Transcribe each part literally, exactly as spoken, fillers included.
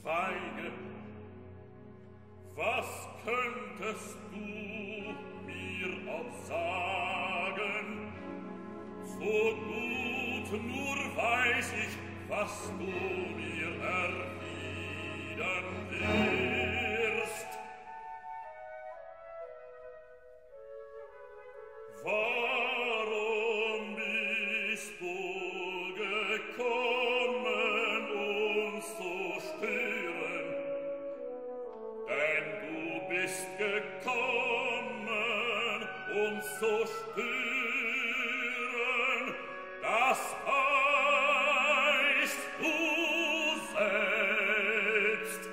schweige. Was könntest du mir auch sagen? So gut nur weiß ich, was du mir erwidern wirst. Warum bist du gekommen, uns zu stören? Denn du bist gekommen, uns zu stören. Das weißt du selbst.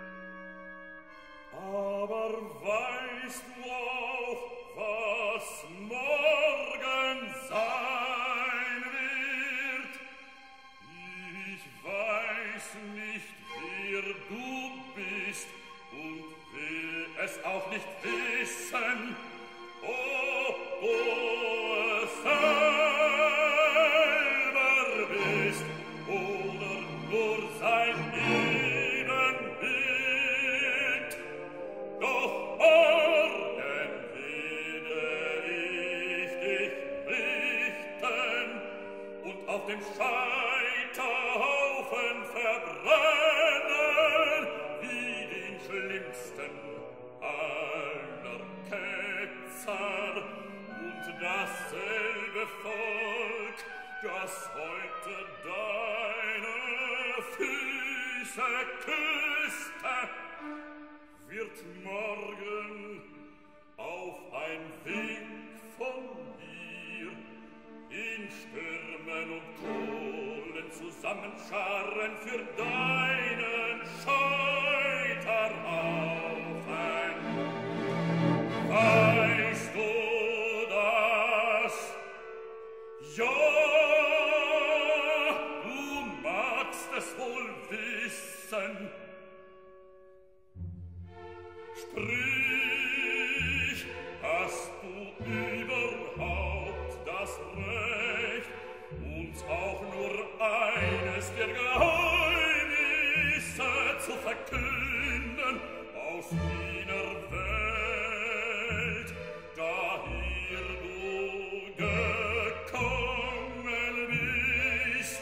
Aber weißt du auch, was morgen sein wird? Ich weiß nicht, wer du bist und will es auch nicht wissen. Oh, oh, es selber bist oder nur sein Ebenbild. Doch morgen werde ich dich richten und auf dem Scheiterhaufen verbrennen, wie den schlimmsten aller Ketzer. Und dasselbe Volk, das heute deine Füße küsste, wird morgen auf ein Wink von mir in Stürmen und Kohlen zusammenscharren für deinen Scheiterhaufen. Weißt du das? Ja, du magst es wohl wissen. Sprich, hast du überhaupt das Recht, uns auch nur eines der Geheimnisse zu verkünden aus jener Welt, daher du gekommen bist?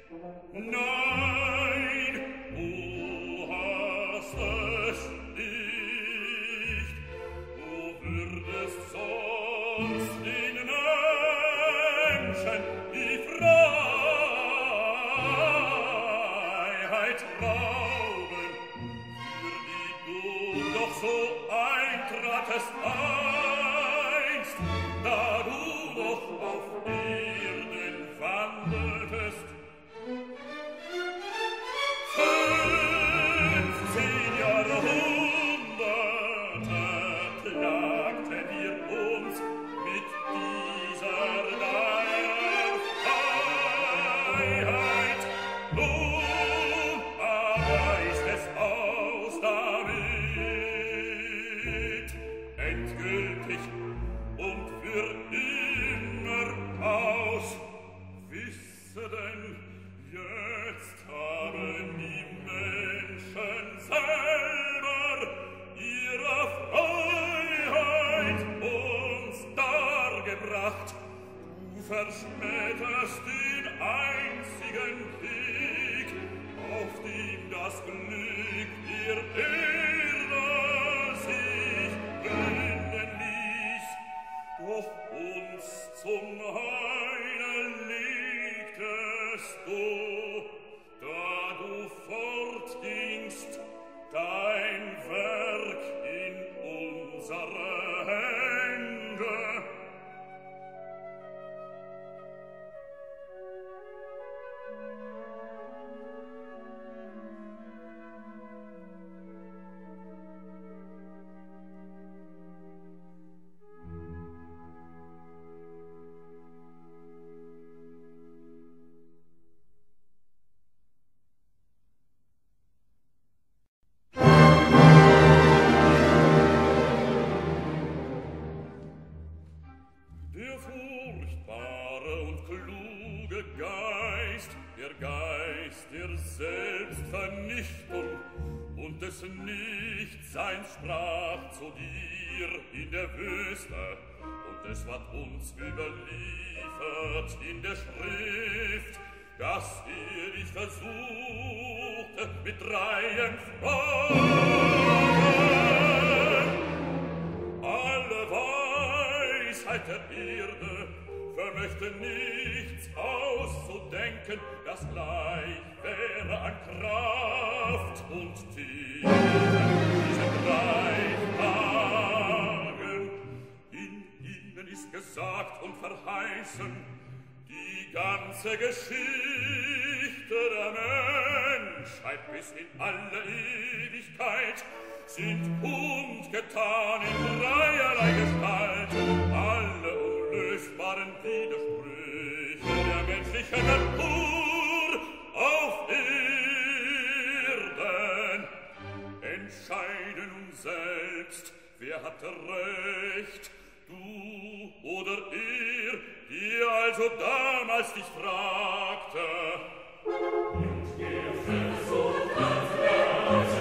Nein, du hast es nicht. Du würdest sonst den Menschen die Freiheit rauben, für die du doch so eintratest einst, da du noch auf Erden wandeltest. Fünfzehn Jahrhunderte plagten wir uns mit dieser deiner Freiheit. Nun aber ist es aus damit, endgültig und für immer aus. Wisse denn, jetzt haben die Menschen selber ihre Freiheit uns dargebracht. Du verschmähtest den einzigen Weg, auf dem das Glück der Erde sich gründen ließ. Doch uns zum Heile legtest du, da du fortgingst, dein Werk in unsere Hände. Der furchtbare und kluge Geist, der Geist der Selbstvernichtung, und des Nichtseins sprach zu dir in der Wüste, und es ward uns überliefert in der Schrift, dass ihr dich versuchte mit dreien Fragen. Alle Weisheit der Erde vermöchte nichts auszudenken, das gleich wäre an Kraft und Tiefe diese drei Fragen. In ihnen ist gesagt und verheißen die ganze Geschichte der Menschheit bis in alle Ewigkeit, sind kundgetan in dreierlei Gestalt alle unlösbaren Widersprüche der menschlichen Natur auf Erden. Entscheide nun selbst, wer hatte Recht, du oder er, die also damals dich fragte. Und der Versuch hat Gott,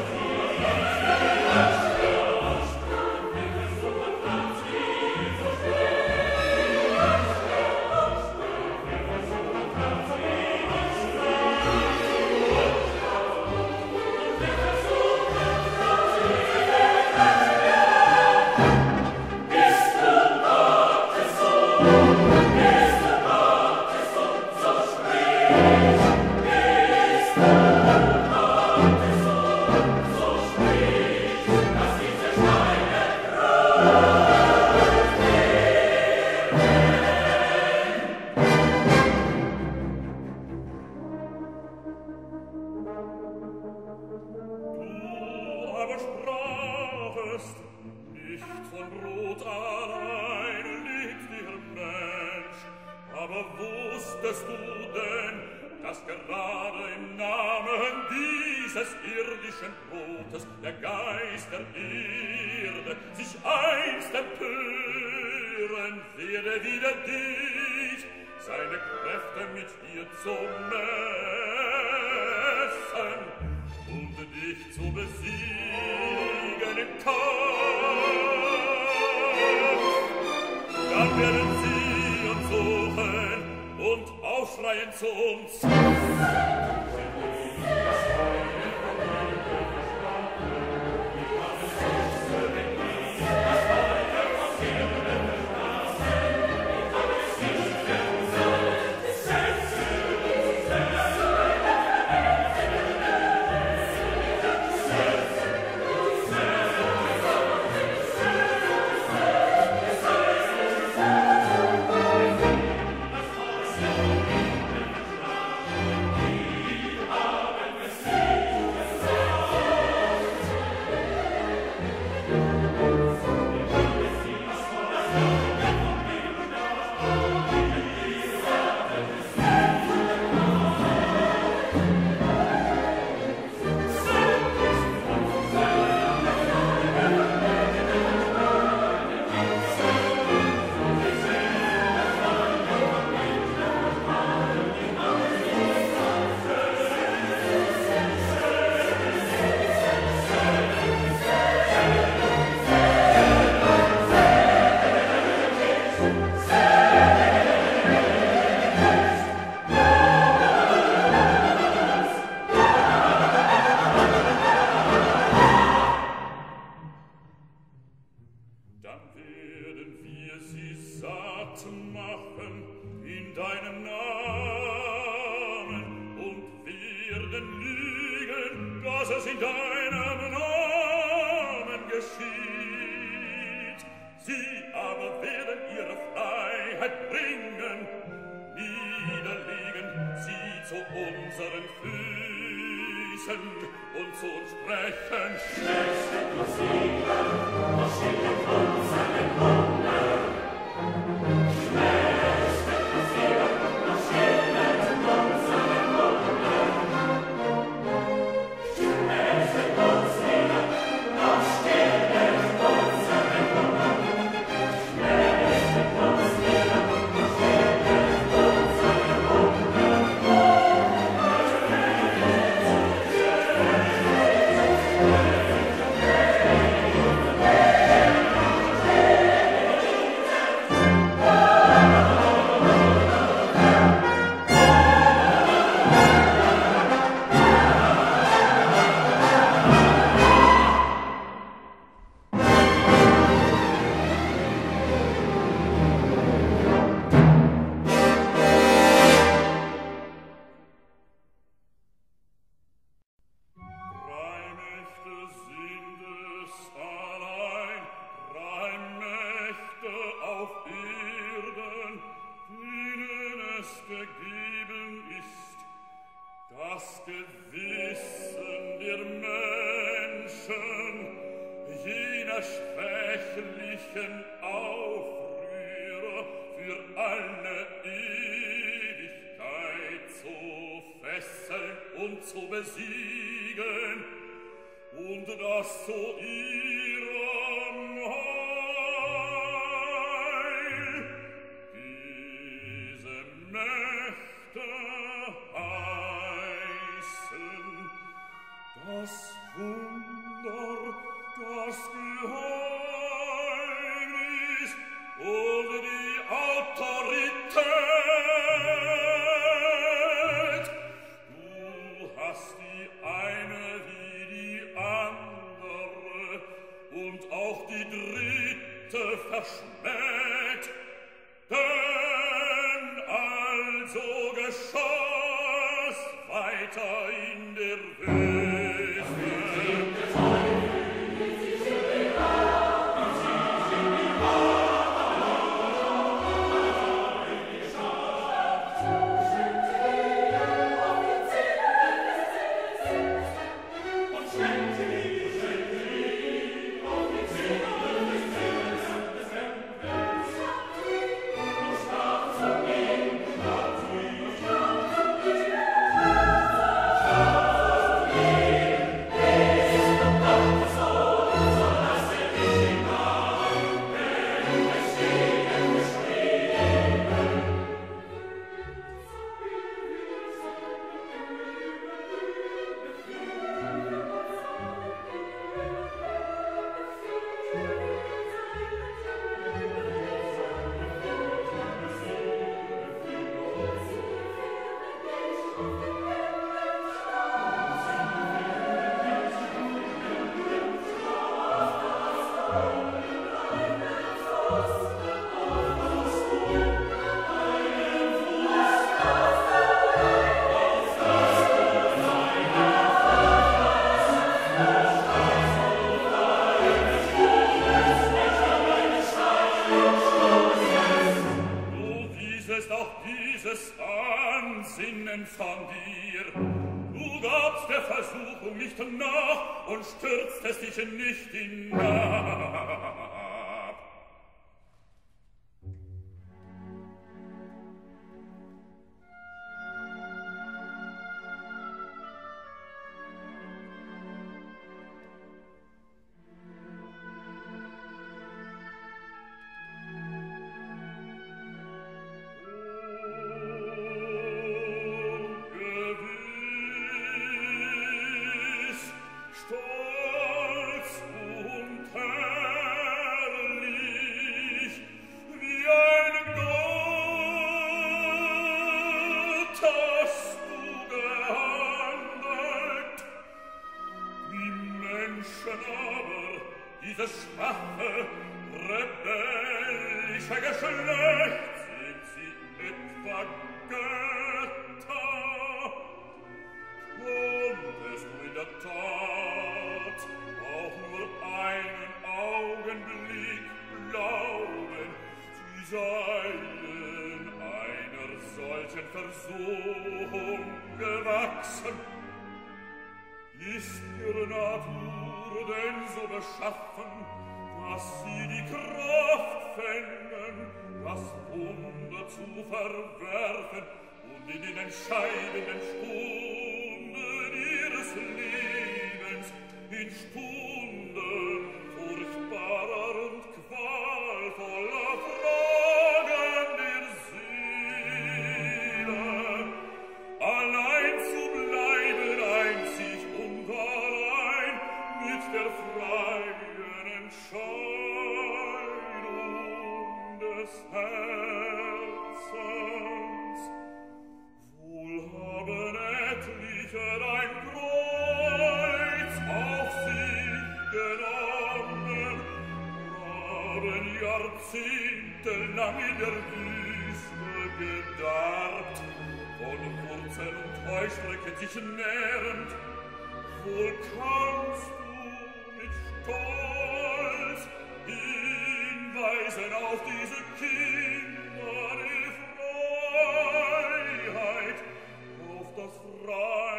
der Geist der Erde sich einst empören werde wider dich, seine Kräfte mit dir zu messen und dich zu besiegen im Kampf. Dann werden sie uns suchen und aufschreien zu uns. Thank you. Das Gewissen der Menschen, jener schwächlichen Aufrührer, für alle Ewigkeit zu fesseln und zu besiegen, und das zu ihrem Heil. Diese Mächte heißen das Wunder, das Geheimnis und die Autorität. Du hast die eine wie die andere und auch die dritte verschmäht. Denn also geschah's weiter in der Wüste. Von dir. Du gabst der Versuchung nicht nach und stürztest dich nicht hinab. Frei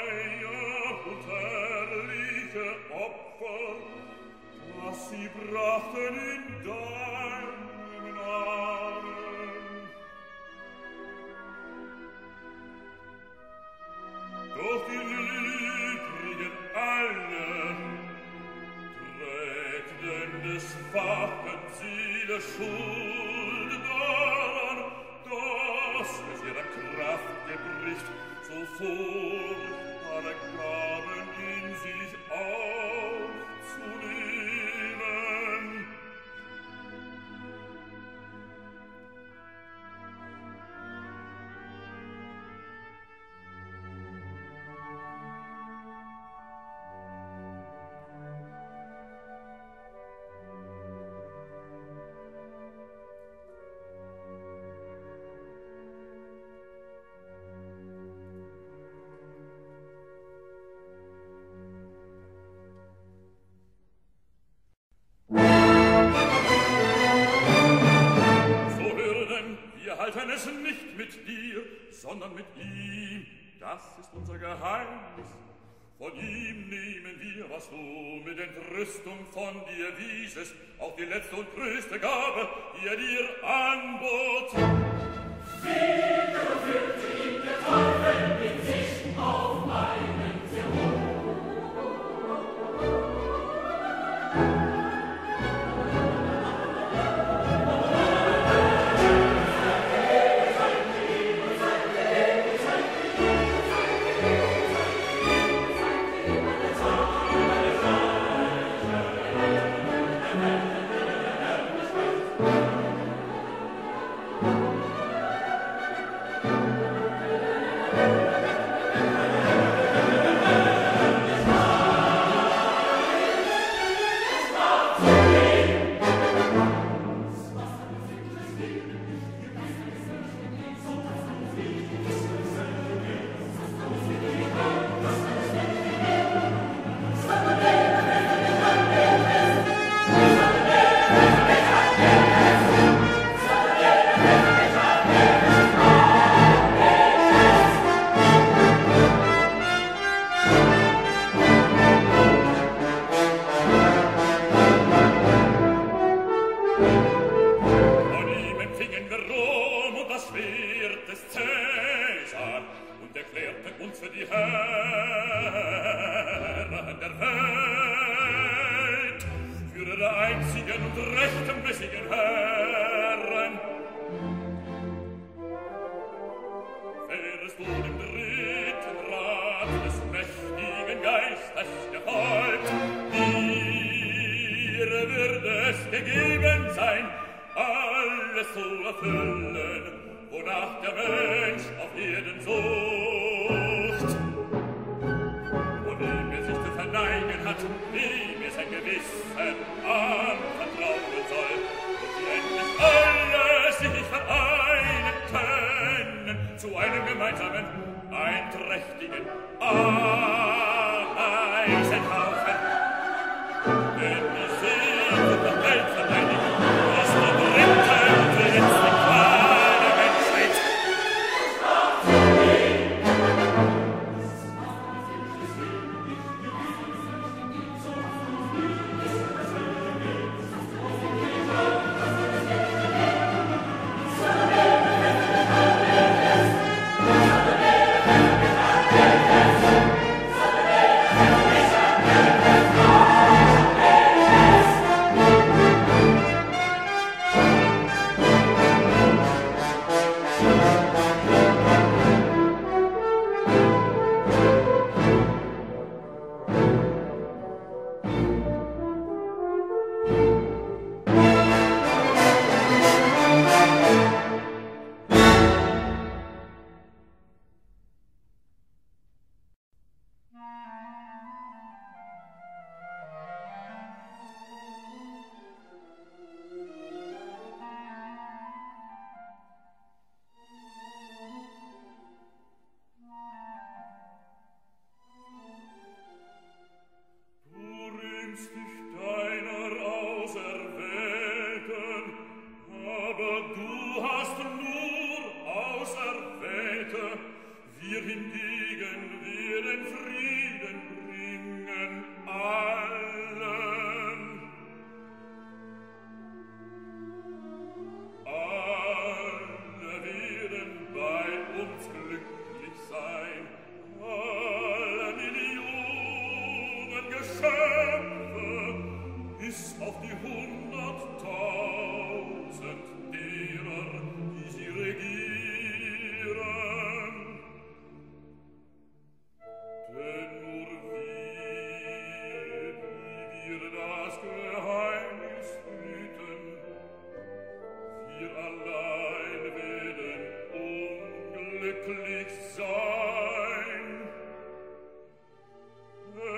trachten in deinem Namen. Doch die übrigen alle trägten des schwachen Seele Schuld daran, dass es ihrer Kraft gebricht, so furchtbare Gaben in sich aufzunehmen. Halten es nicht mit dir, sondern mit ihm. Das ist unser Geheimnis. Von ihm nehmen wir, was du mit Entrüstung von dir wiesest, auch die letzte und größte Gabe, die er dir anbot. Wieder führte ihn der Teufel mit sich auf einen Thron. Thank you.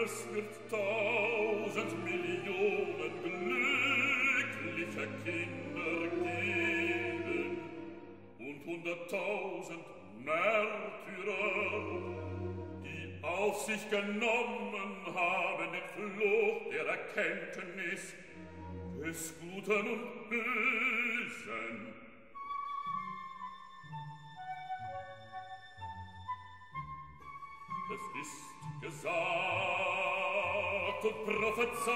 Es wird tausend Millionen glücklicher Kinder geben und hunderttausend Märtyrer, die auf sich genommen haben den Fluch der Erkenntnis des Guten und Bösen. Es ist gesagt und prophezeit,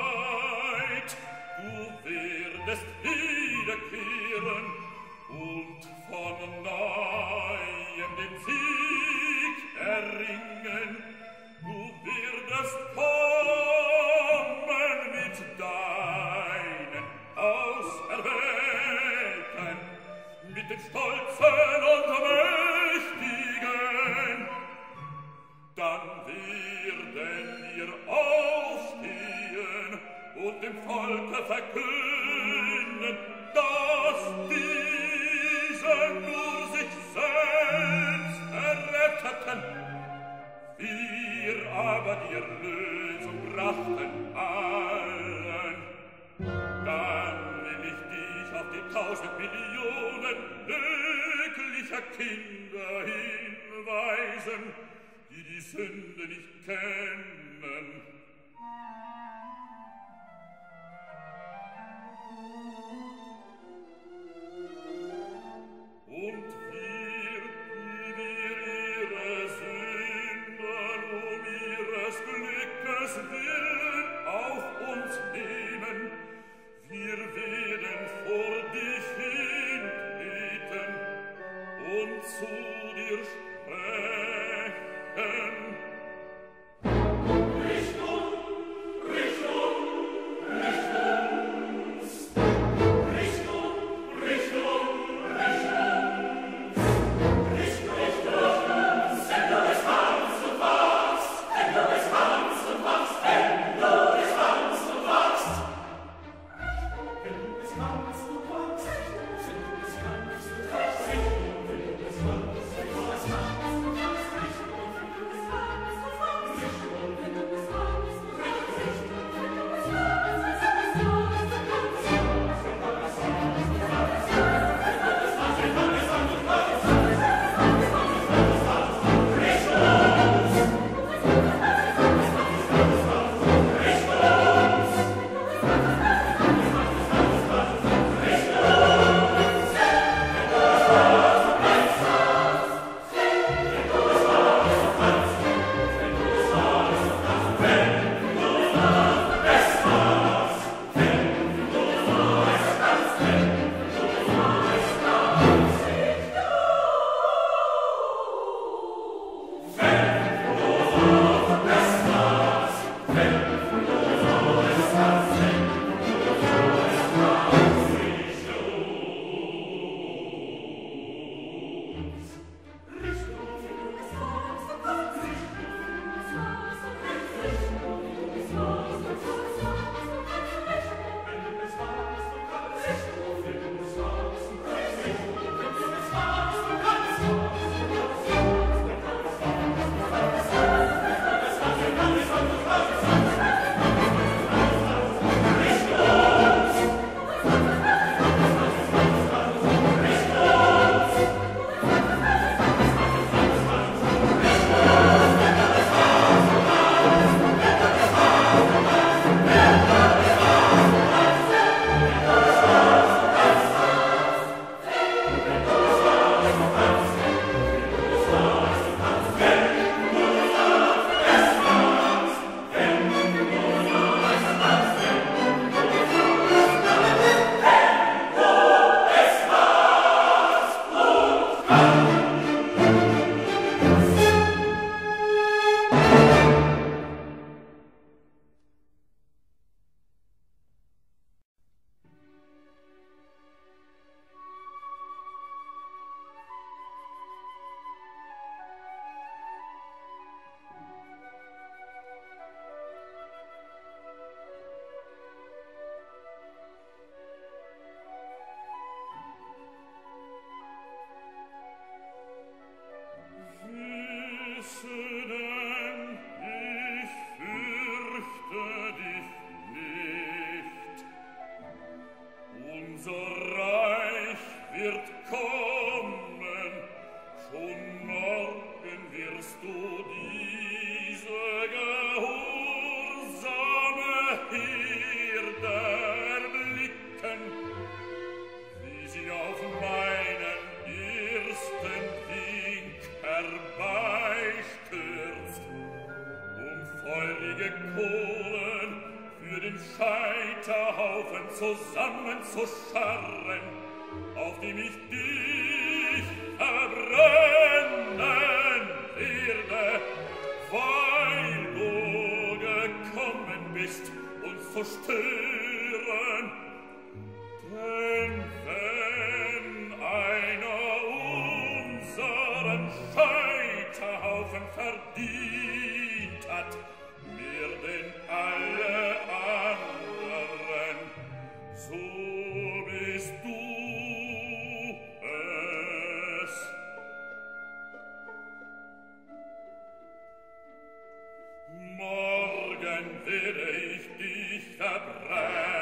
du werdest wiederkehren und von Neuem den Sieg erringen. Du werdest kommen mit deinen Auserwählten, mit den Stolzen und Mächtigen. Dann werden wir aufstehen und dem Volke verkünden, dass diese nur sich selbst erretteten. Wir aber die Erlösung brachten allen. Dann will ich dich auf die tausend Millionen glücklicher Kinder hinweisen, die die Sünde nicht kennen. Und wir, die wir ihre Sünden um ihres Glückes willen auf uns nehmen, wir werden vor dich hintreten und zu dir sprechen. Richtung, Richtung, Richtung, Richtung, Richtung, Richtung, Sender des Hans und Wachs, Sender des Hans und Wachs, feurige Kohlen für den Scheiterhaufen zusammenzuscharren, auf dem ich dich verbrennen werde, weil du gekommen bist, uns zu stören. Denn wenn einer unseren Scheiterhaufen verdient hat, mehr denn alle anderen, so bist du es. Morgen werde ich dich verbrennen,